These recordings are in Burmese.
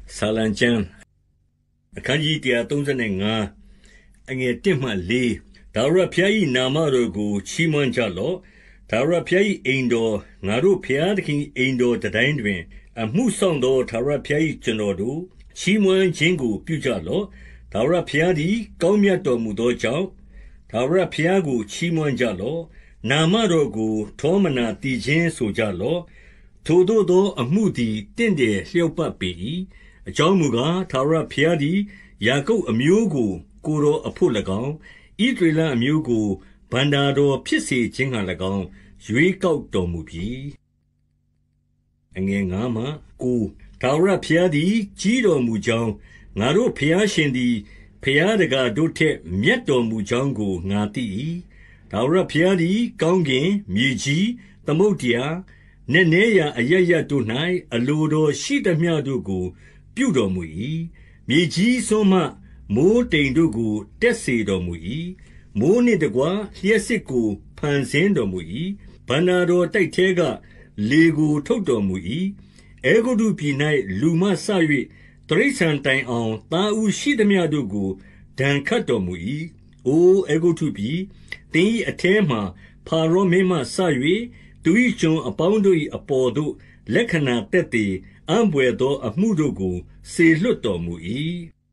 ဆာလံကျမ်းအခန်းကြီး135အငယ်1မှ4ဒါဝရဖျား၏နာမတော်ကိုချီးမွမ်းကြလော့ဒါဝရဖျား၏အိမ်တော်ငါတို့ဖျားသခင်အိမ်တော်တိုင်းတွင်အမှုဆောင်သောဒါဝရဖျား၏ကျွန်တော်တို့ချီးမွမ်းခြင်းကိုပြုကြလော့ဒါဝရဖျားသည်ကောင်းမြတ်တော်မူသောကြောင့်ဒါဝရဖျားကိုချီးမွမ်းကြလော့နာမတော်ကိုထောမနာတည်ခြင်းဆိုကြလော့ထိုသို့သောအမှုသည်တင့်တယ်လျောက်ပတ်ပေ၏အကြောင်းမူကားထာဝရဘုရားသည်ယာကုပ်အမျိုးကိုကိုယ်တော်အဖို့၎င်းဣသရေလအမျိုးကိုဘဏ္ဍာတော်ဖြစ်စေခြင်းဟံ၎င်းရွေးကောက်တော်မူပြီအငယ်9မှ9ထာဝရဘုရားသည်ကြီးတော်မူကြောင်းငါတို့ဘုရားရှင်သည်ဘုရားတကားတို့ထက်မြတ်တော်မူကြောင်းကိုငါသိ၏ထာဝရဘုရားသည်ကောင်းကင်မြေကြီးသမုဒ္ဒရာနက်နဲရာအရပ်ရပ်တို့၌အလိုတော်ရှိသမျှတို့ကိုပြုတော်မူ၏မြေကြီးစွန်းမှမိုးတိမ်တို့ကိုတက်စေတော်မူ၏မိုးနှင့်တကွလျှက်စစ်ကိုဖန်ဆင်းတော်မူ၏ဗန္နာတော်တိုက်ထဲကလေကိုထုတ်တော်မူ၏အေဂုတုပြည်၌လူမဆ၍တရိษံတိုင်အောင်သားဦးရှိသမျှတို့ကိုဒဏ်ခတ်တော်မူ၏အိုအေဂုတုပြည်တင်း၏အထဲမှဖာရောမင်းမှဆ၍သူ၏ကျွန်အပေါင်းတို့၏အပေါ်သို့လက္ခဏာသက်သေအံ့ဘွယ်သောအမှုတို့ကိုစေလွှတ်တော်မူ၏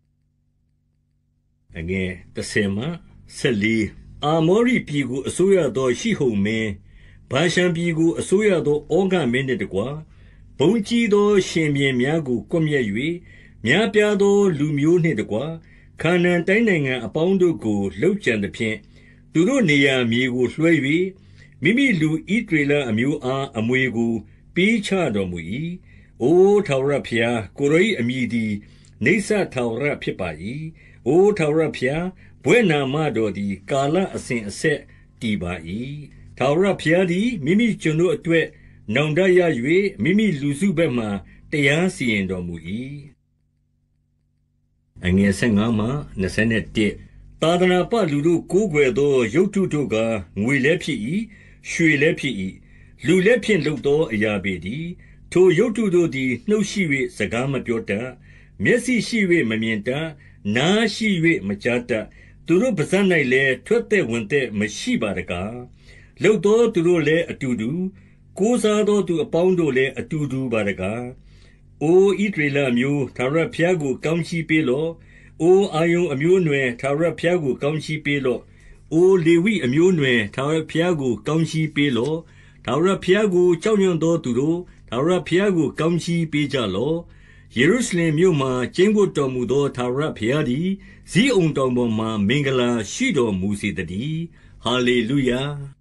အငယ်10မှ14အာမောရိပြည်ကိုအစိုးရသောရှိဟုန်မင်းဗာရှန်ပြည်ကိုအစိုးရသောဩဃမင်းနှင့်တကွဘုံကြီးသောရှင်ဘုရင်များကိုကွပ်မျက်၍များပြားသောလူမျိုးနှင့်တကွခါနာန်တိုင်းနိုင်ငံအပေါင်းတို့ကိုလှုပ်ကြံသဖြင့်သူတို့နေရာမြေကိုလွှဲ၍မိမိလူဣသရေလအမျိုးအားအမွေကိုပေးချတော်မူ၏အိုထာဝရဘုရားကိုယ်တော်၏အမည်သည်နေဆထာဝရဖြစ်ပါ၏အိုထာဝရဘုရားဘွဲ့နာမတော်သည်ကာလအစဉ်အဆက်တည်ပါ၏ထာဝရဘုရားသည်မိမိကျွန်တို့အတွက်နောင်တရ၍မိမိလူစုဘက်မှတရားစီရင်တော်မူ၏အငယ်15မှ21သာသနာပလူတို့ကိုးကွယ်သောရုပ်တုတို့ကငွေလည်းဖြစ်၏ရွှေလည်းဖြစ်၏လူလည်းဖြင့်လုပ်သောအရာပေတည်းထိုရုပ်တုတို့သည်နှုတ်ရှိ၍စကားမပြောတတ်မျက်စိရှိ၍မမြင်တတ်နားရှိ၍မကြားတတ်သူတို့ပါးစပ်၌လည်းထွက်သက်ဝင်သက်မရှိပါတကားလှုပ်သောသူတို့လည်းအတူတူကိုးစားသောသူအပေါင်းတို့လည်းအတူတူပါတကားအိုဣသရေလမျိုးထာဝရဘုရားကိုကောင်းချီးပေးလော့အိုအာယုန်အမျိုးအနွယ်ထာဝရဘုရားကိုကောင်းချီးပေးလော့အိုလေဝိအမျိုးအနွယ်ထာဝရဘုရားကိုကောင်းချီးပေးလော့ထာဝရဘုရားကိုကြောက်ရွံ့သောသူတို့ထာဝရဘုရားကိုကောင်းချီးပေးကြလော့ယေရုရှလင်မြို့မှာကျင်းဝတ်တော်မူသောထာဝရဘုရားသည်ဇိအုန်တောင်ပေါ်မှာမင်္ဂလာရှိတော်မူစေတည်းဟာလေလုယာ